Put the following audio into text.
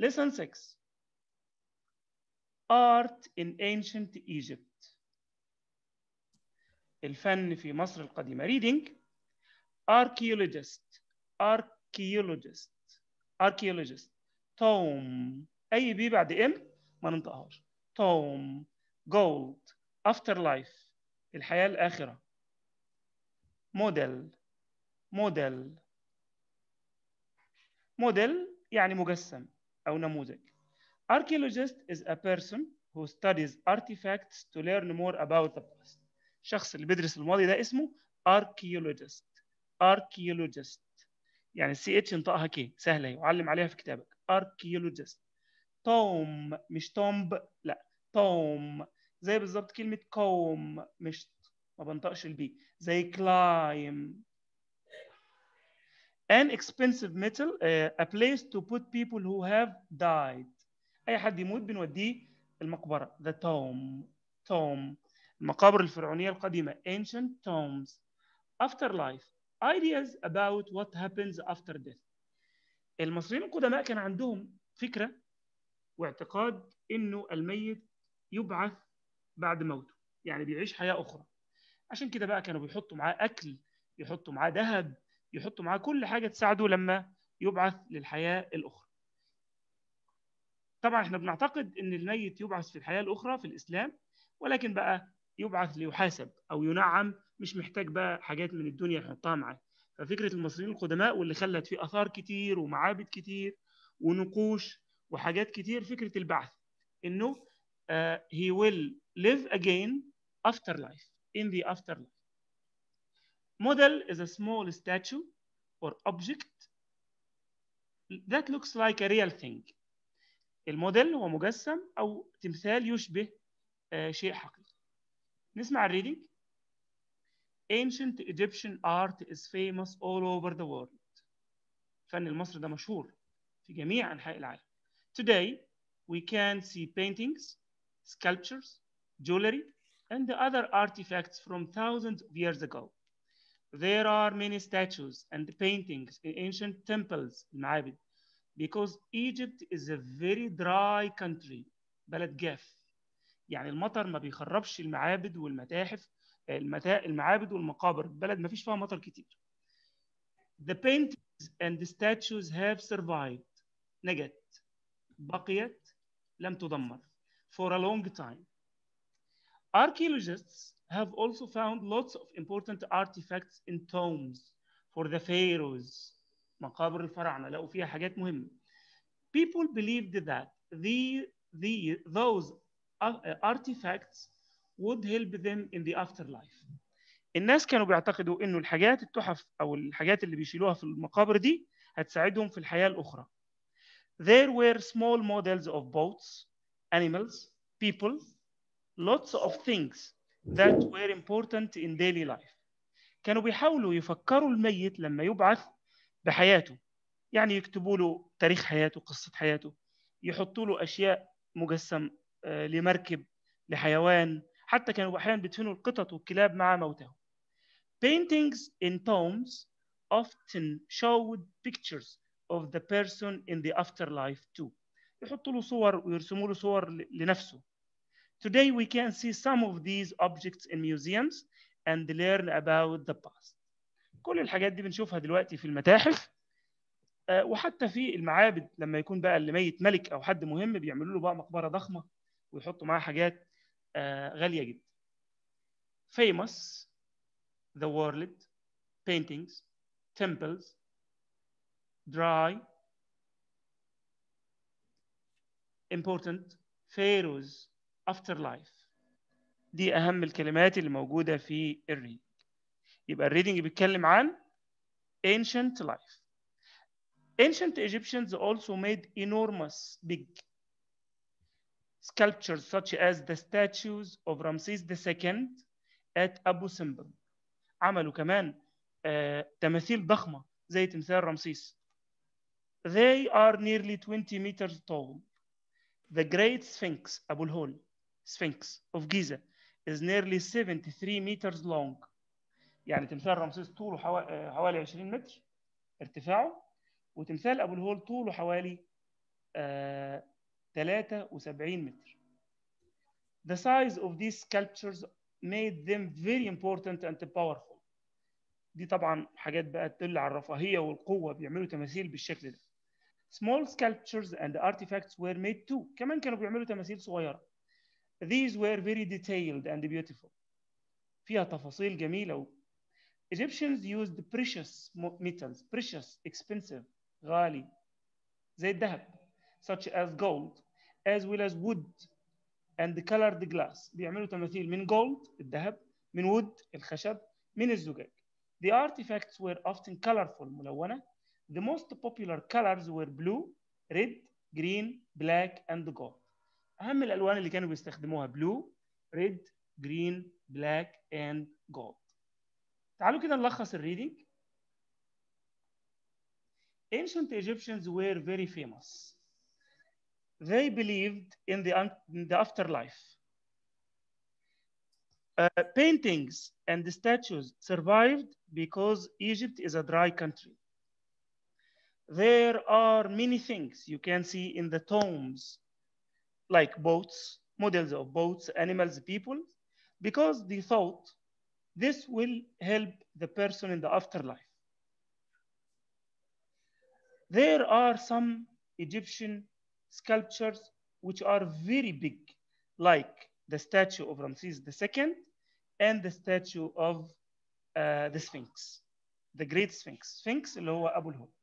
Lesson 6. Art in ancient Egypt. الفن في مصر القديمة. Reading. Archaeologist. Archaeologist. Archaeologist. Tomb. أي بي بعد إم ما ننطقهاش. Tomb. Gold. Afterlife. الحياة الآخرة. Model. Model. Model يعني مجسم أو نموذج. Archaeologist is a person who studies artifacts to learn more about the past. الشخص اللي بيدرس الماضي ده اسمه archaeologist. Archaeologist. يعني السي اتش انطقها كي سهله اهي وعلم عليها في كتابك. Archaeologist. توم مش تومب لا توم زي بالظبط كلمه كوم مش ما بنطقش البي زي climb. An expensive metal, a place to put people who have died. اي حد يموت بنوديه المقبره. The tomb. Tomb. المقابر الفرعونيه القديمه. Ancient tombs. Afterlife. Ideas about what happens after death. المصريين القدماء كان عندهم فكره واعتقاد انه الميت يبعث بعد موته، يعني بيعيش حياه اخرى. عشان كده بقى كانوا بيحطوا معاه اكل، يحطوا معاه ذهب، يحطوا معاه كل حاجه تساعده لما يبعث للحياه الاخرى. طبعا احنا بنعتقد ان الميت يبعث في الحياه الاخرى في الاسلام، ولكن بقى يبعث ليحاسب او ينعم، مش محتاج بقى حاجات من الدنيا يحطها معاه. ففكره المصريين القدماء واللي خلت فيه اثار كتير ومعابد كتير ونقوش وحاجات كتير فكره البعث، انه he will live again after life in the afterlife. Model is a small statue or object that looks like a real thing. الموديل هو مجسم أو تمثال يشبه شيء حقيقي. نسمع الريدنج. Ancient Egyptian art is famous all over the world. الفن المصري ده مشهور في جميع أنحاء العالم. Today we can see paintings, sculptures, jewelry, and other artifacts from thousands of years ago. There are many statues and paintings in ancient temples, المعابد, because Egypt is a very dry country. بلد جاف. يعني المطر ما بيخربش المعابد والمتاحف، المعابد والمقابر. البلد ما فيش فيها مطر كتير. The paintings and the statues have survived. نجت. بقيت. لم تدمر. For a long time. Archaeologists have also found lots of important artifacts in tombs for the pharaohs. مقابر الفراعنة لقوا فيها حاجات مهمة. People believed that those artifacts would help them in the afterlife. الناس كانوا بيعتقدوا انه الحاجات التحف او الحاجات اللي بيشيلوها في المقابر دي هتساعدهم في الحياة الأخرى. There were small models of boats, animals, people, lots of things that were important in daily life. كانوا بيحاولوا يفكروا الميت لما يبعث بحياته، يعني يكتبوا له تاريخ حياته، قصة حياته، يحطوا له أشياء مجسم لمركب، لحيوان، حتى كانوا أحيانا بيدفنوا القطط والكلاب مع موتهم. Paintings in tombs often showed pictures of the person in the afterlife too. يحطوا له صور ويرسموا له صور لنفسه. Today we can see some of these objects in museums and learn about the past. كل الحاجات دي بنشوفها دلوقتي في المتاحف، وحتى في المعابد لما يكون بقى اللي ميت ملك او حد مهم بيعملوا له بقى مقبره ضخمه ويحطوا معاها حاجات غاليه جدا. Famous, the world, paintings, temples, dry, important, pharaohs, afterlife. دي اهم الكلمات اللي موجوده في الريدنج. يبقى الريدنج بيتكلم عن ancient life. Ancient Egyptians also made enormous big sculptures such as the statues of Ramses II at Abu Simbel. عملوا كمان تماثيل ضخمة زي تمثال رمسيس. They are nearly 20 meters tall. The Great Sphinx, أبو الهول, Sphinx of Giza, is nearly 73 meters long. يعني تمثال رمسيس طوله حوالي 20 متر ارتفاعه، وتمثال أبو الهول طوله حوالي 73 متر. The size of these sculptures made them very important and powerful. دي طبعا حاجات بقى تدل على الرفاهية والقوة، بيعملوا تماثيل بالشكل ده. Small sculptures and artifacts were made too. كمان كانوا بيعملوا تماثيل صغيرة. These were very detailed and beautiful. فيها تفاصيل جميلة. Egyptians used precious metals, precious, expensive, غالي زي الذهب, such as gold, as well as wood and colored glass. بيعملوا تماثيل من gold الذهب, من wood الخشب, من الزجاج. The artifacts were often colorful, ملونة. The most popular colors were blue, red, green, black, and gold. أهم الألوان اللي كانوا بيستخدموها blue, red, green, black, and gold. تعالوا كده نلخص الريدنج. Ancient Egyptians were very famous. They believed in the afterlife. Paintings and statues survived because Egypt is a dry country. There are many things you can see in the tombs, like boats, models of boats, animals, people, because they thought this will help the person in the afterlife. There are some Egyptian sculptures which are very big, like the statue of Ramses II and the statue of the Sphinx, the Great Sphinx. Sphinx اللي هو أبو الهول.